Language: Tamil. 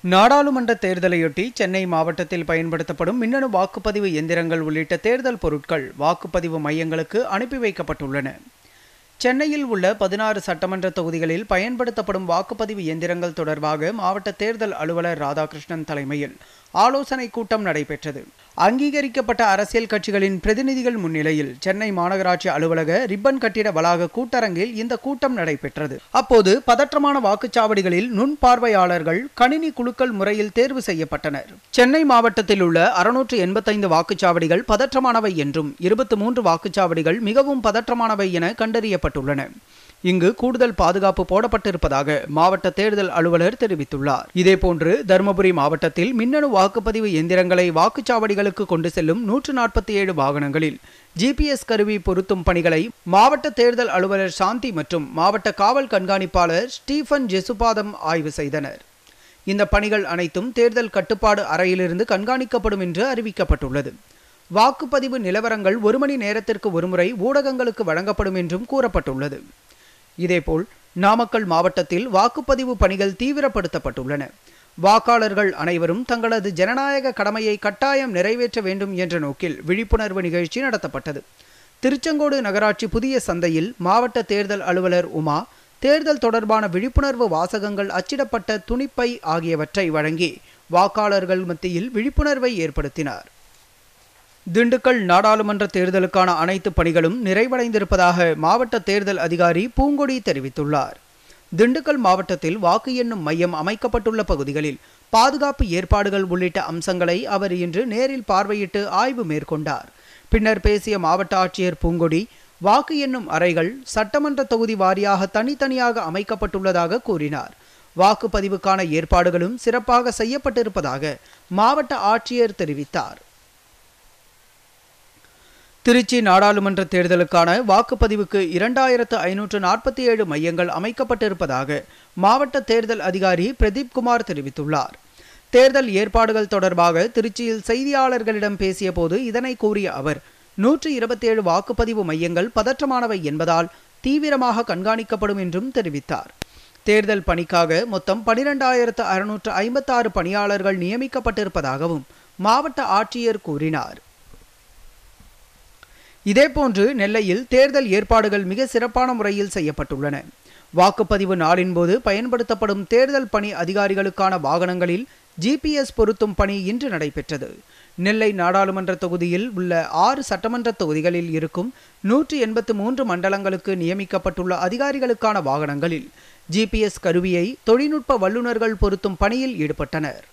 நாடாளுமன்ற தேர்தலையொட்டி சென்னை மாவட்டத்தில் பயன்படுத்தப்படும் மின்னணு வாக்குப்பதிவு எந்திரங்கள் உள்ளிட்ட தேர்தல் பொருட்கள் வாக்குப்பதிவு மையங்களுக்கு அனுப்பி வைக்கப்பட்டுள்ளன. சென்னையில் உள்ள 16 சட்டமன்ற தொகுதிகளில் பயன்படுத்தப்படும் வாக்குப்பதிவு எந்திரங்கள் தொடர்பாக மாவட்ட தேர்தல் அலுவலர் ராதாகிருஷ்ணன் தலைமையில் ஆலோசனை கூட்டம் நடைபெற்றது. அங்கீகரிக்கப்பட்ட அரசியல் கட்சிகளின் பிரதிநிதிகள் முன்னிலையில் சென்னை மாநகராட்சி அலுவலக ரிப்பன் கட்டிட வளாக கூட்டரங்கில் இந்த கூட்டம் நடைபெற்றது. அப்போது பதற்றமான வாக்குச்சாவடிகளில் நுண்பார்வையாளர்கள் கணினி குழுக்கள் முறையில் தேர்வு செய்யப்பட்டனர். சென்னை மாவட்டத்தில் உள்ள 685 வாக்குச்சாவடிகள் பதற்றமானவை என்றும் 23 வாக்குச்சாவடிகள் மிகவும் பதற்றமானவை என கண்டறியப்பட்டுள்ளன. இங்கு கூடுதல் பாதுகாப்பு போடப்பட்டிருப்பதாக மாவட்ட தேர்தல் அலுவலர் தெரிவித்துள்ளார். இதேபோன்று தருமபுரி மாவட்டத்தில் மின்னணு வாக்குப்பதிவு எந்திரங்களை வாக்குச்சாவடிகளுக்கு கொண்டு செல்லும் 147 வாகனங்களில் GPS கருவி பொருத்தும் பணிகளை மாவட்ட தேர்தல் அலுவலர் சாந்தி மற்றும் மாவட்ட காவல் கண்காணிப்பாளர் ஸ்டீபன் ஜெசுபாதம் ஆய்வு செய்தனர். இந்த பணிகள் அனைத்தும் தேர்தல் கட்டுப்பாடு அறையிலிருந்து கண்காணிக்கப்படும் என்று அறிவிக்கப்பட்டுள்ளது. வாக்குப்பதிவு நிலவரங்கள் 1 மணி நேரத்திற்கு ஒருமுறை ஊடகங்களுக்கு வழங்கப்படும் என்றும் கூறப்பட்டுள்ளது. இதேபோல் நாமக்கல் மாவட்டத்தில் வாக்குப்பதிவு பணிகள் தீவிரப்படுத்தப்பட்டுள்ளன. வாக்காளர்கள் அனைவரும் தங்களது ஜனநாயக கடமையை கட்டாயம் நிறைவேற்ற வேண்டும் என்ற நோக்கில் விழிப்புணர்வு நிகழ்ச்சி நடத்தப்பட்டது. திருச்செங்கோடு நகராட்சி புதிய சந்தையில் மாவட்ட தேர்தல் அலுவலர் உமா தேர்தல் தொடர்பான விழிப்புணர்வு வாசகங்கள் அச்சிடப்பட்ட துணிப்பை ஆகியவற்றை வழங்கி வாக்காளர்கள் மத்தியில் விழிப்புணர்வை ஏற்படுத்தினார். திண்டுக்கல் நாடாளுமன்ற தேர்தலுக்கான அனைத்து பணிகளும் நிறைவடைந்திருப்பதாக மாவட்ட தேர்தல் அதிகாரி பூங்கொடி தெரிவித்துள்ளார். திண்டுக்கல் மாவட்டத்தில் வாக்கு எண்ணும் மையம் அமைக்கப்பட்டுள்ள பகுதிகளில் பாதுகாப்பு ஏற்பாடுகள் உள்ளிட்ட அம்சங்களை அவர் இன்று நேரில் பார்வையிட்டு ஆய்வு மேற்கொண்டார். பின்னர் பேசிய மாவட்ட ஆட்சியர் பூங்கொடி, வாக்கு எண்ணும் அறைகள் சட்டமன்ற தொகுதி வாரியாக தனித்தனியாக அமைக்கப்பட்டுள்ளதாக கூறினார். வாக்குப்பதிவுக்கான ஏற்பாடுகளும் சிறப்பாக செய்யப்பட்டிருப்பதாக மாவட்ட ஆட்சியர் தெரிவித்தார். திருச்சி நாடாளுமன்ற தேர்தலுக்கான வாக்குப்பதிவுக்கு 2547 மையங்கள் அமைக்கப்பட்டிருப்பதாக மாவட்ட தேர்தல் அதிகாரி பிரதீப் குமார் தெரிவித்துள்ளார். தேர்தல் ஏற்பாடுகள் தொடர்பாக திருச்சியில் செய்தியாளர்களிடம் பேசிய போது இதனை கூறிய அவர் 127 வாக்குப்பதிவு மையங்கள் பதற்றமானவை என்பதால் தீவிரமாக கண்காணிக்கப்படும் என்றும் தெரிவித்தார். தேர்தல் பணிக்காக மொத்தம் 12,656 பணியாளர்கள் நியமிக்கப்பட்டிருப்பதாகவும் மாவட்ட ஆட்சியர் கூறினார். இதேபோன்று நெல்லையில் தேர்தல் ஏற்பாடுகள் மிக சிறப்பான முறையில் செய்யப்பட்டுள்ளன. வாக்குப்பதிவு நாளின் போது பயன்படுத்தப்படும் தேர்தல் பணி அதிகாரிகளுக்கான வாகனங்களில் GPS பொருத்தும் பணி இன்று நடைபெற்றது. நெல்லை நாடாளுமன்ற தொகுதியில் உள்ள 6 சட்டமன்ற தொகுதிகளில் இருக்கும் 183 மண்டலங்களுக்கு நியமிக்கப்பட்டுள்ள அதிகாரிகளுக்கான வாகனங்களில் GPS கருவியை தொழில்நுட்ப வல்லுநர்கள் பொருத்தும் பணியில் ஈடுபட்டனர்.